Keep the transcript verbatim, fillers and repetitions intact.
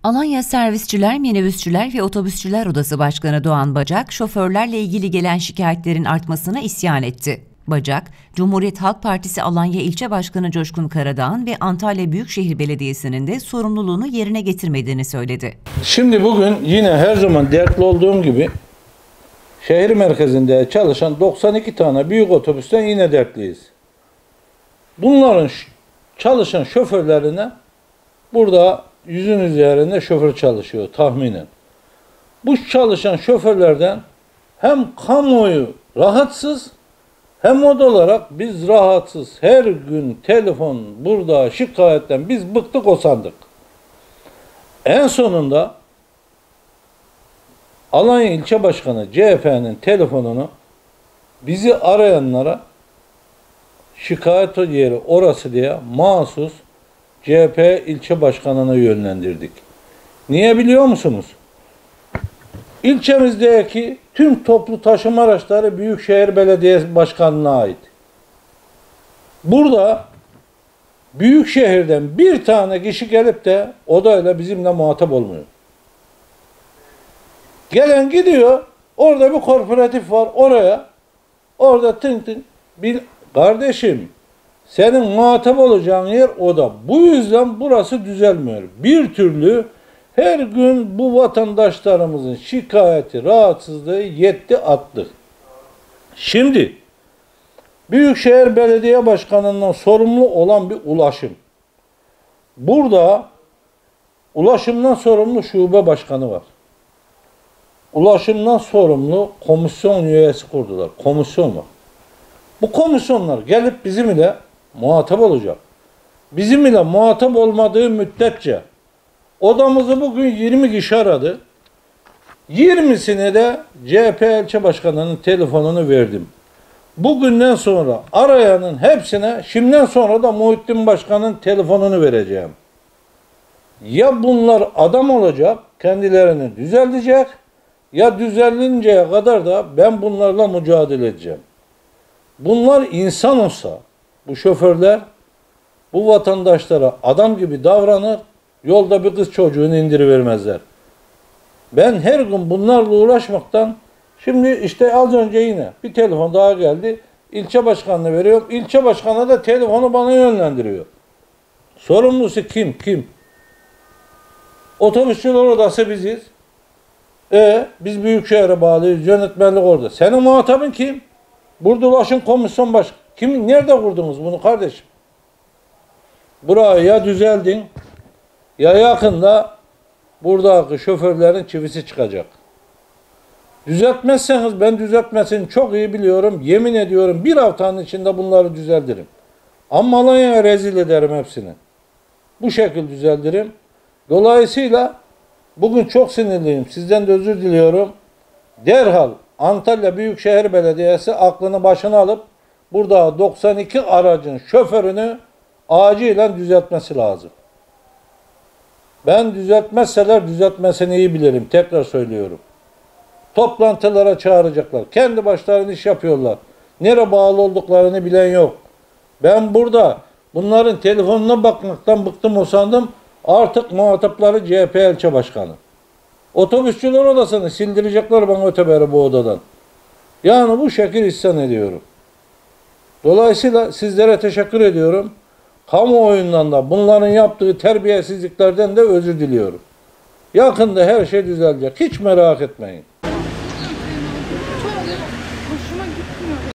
Alanya Servisçiler, Minibüsçüler ve Otobüsçüler Odası Başkanı Doğan Bacak, şoförlerle ilgili gelen şikayetlerin artmasına isyan etti. Bacak, Cumhuriyet Halk Partisi Alanya İlçe Başkanı Coşkun Karadağ'ın ve Antalya Büyükşehir Belediyesi'nin de sorumluluğunu yerine getirmediğini söyledi. Şimdi bugün yine her zaman dertli olduğum gibi şehir merkezinde çalışan doksan iki tane büyük otobüsten yine dertliyiz. Bunların çalışan şoförlerine burada yüzün üzerinde şoför çalışıyor tahminen. Bu çalışan şoförlerden hem kamuoyu rahatsız hem mod olarak biz rahatsız. Her gün telefon burada şikayetten biz bıktık osandık. En sonunda Alanya İlçe Başkanı C H P'nin telefonunu bizi arayanlara şikayet yeri orası diye mahsus C H P ilçe başkanına yönlendirdik. Niye biliyor musunuz? İlçemizdeki tüm toplu taşıma araçları Büyükşehir Belediye Başkanlığı'na ait. Burada Büyükşehir'den bir tane kişi gelip de odayla bizimle muhatap olmuyor. Gelen gidiyor, orada bir kooperatif var oraya, orada tın tın, bir kardeşim senin muhatap olacağın yer oda. Bu yüzden burası düzelmiyor. Bir türlü her gün bu vatandaşlarımızın şikayeti, rahatsızlığı yetti attı. Şimdi Büyükşehir Belediye Başkanı'ndan sorumlu olan bir ulaşım. Burada ulaşımdan sorumlu şube başkanı var. Ulaşımdan sorumlu komisyon üyesi kurdular. Komisyon var. Bu komisyonlar gelip bizim ile muhatap olacak. Bizim ile muhatap olmadığı müddetçe odamızı bugün yirmi kişi aradı. yirmisine de C H P ilçe başkanının telefonunu verdim. Bugünden sonra arayanın hepsine şimdiden sonra da Muhittin Başkan'ın telefonunu vereceğim. Ya bunlar adam olacak, kendilerini düzeltecek ya düzelinceye kadar da ben bunlarla mücadele edeceğim. Bunlar insan olsa, bu şoförler bu vatandaşlara adam gibi davranır, yolda bir kız çocuğunu indirivermezler. Ben her gün bunlarla uğraşmaktan, şimdi işte az önce yine bir telefon daha geldi, ilçe başkanına veriyorum, ilçe başkanı da telefonu bana yönlendiriyor. Sorumlusu kim? Kim? Otobüsçüler odası biziz. E biz Büyükşehir'e bağlıyız, yönetmenlik orada. Senin muhatabın kim? Burada ulaşım komisyon baş. Kim, nerede kurdunuz bunu kardeşim? Burayı ya düzeldin ya yakında buradaki şoförlerin çivisi çıkacak. Düzeltmezseniz ben düzeltmesini çok iyi biliyorum. Yemin ediyorum bir haftanın içinde bunları düzeltirim. Ama Alanya'ya rezil ederim hepsini. Bu şekilde düzeltirim. Dolayısıyla bugün çok sinirliyim. Sizden de özür diliyorum. Derhal Antalya Büyükşehir Belediyesi aklını başına alıp burada doksan iki aracın şoförünü acilen düzeltmesi lazım. Ben düzeltmezseler düzeltmesini iyi bilirim. Tekrar söylüyorum. Toplantılara çağıracaklar. Kendi başlarına iş yapıyorlar. Nereye bağlı olduklarını bilen yok. Ben burada bunların telefonuna bakmaktan bıktım usandım. Artık muhatapları C H P ilçe başkanı. Otobüsçüler odasını sildirecekler bana öteberi bu odadan. Yani bu şekil isyan ediyorum. Dolayısıyla sizlere teşekkür ediyorum. Kamuoyundan da bunların yaptığı terbiyesizliklerden de özür diliyorum. Yakında her şey düzelecek. Hiç merak etmeyin.